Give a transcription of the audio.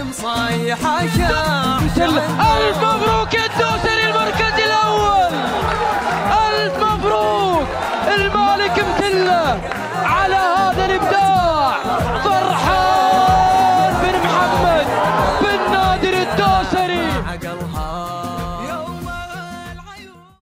صايحة شام. ألف مبروك الدوسري المركز الأول، ألف مبروك المالك متله.